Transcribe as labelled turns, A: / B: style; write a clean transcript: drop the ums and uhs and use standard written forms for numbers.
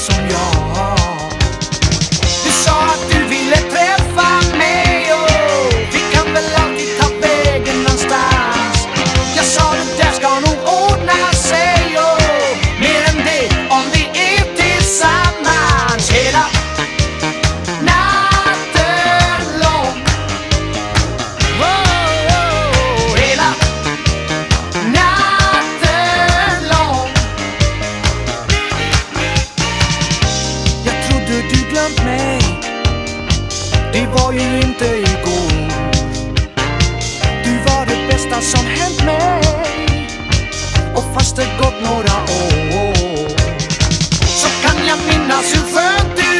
A: som jag. Du sa att du ville träffa mig och vi kan väl alltid ta vägen någonstans. Jag sa det där ska nog ordna sig och mer än det om vi är tillsammans hela natten lång. Hela natten lång. Jag trodde du glömt mig, det var ju inte igår. Du var det bästa som hänt mig, och fast det gått några år så kan jag minnas hur skönt du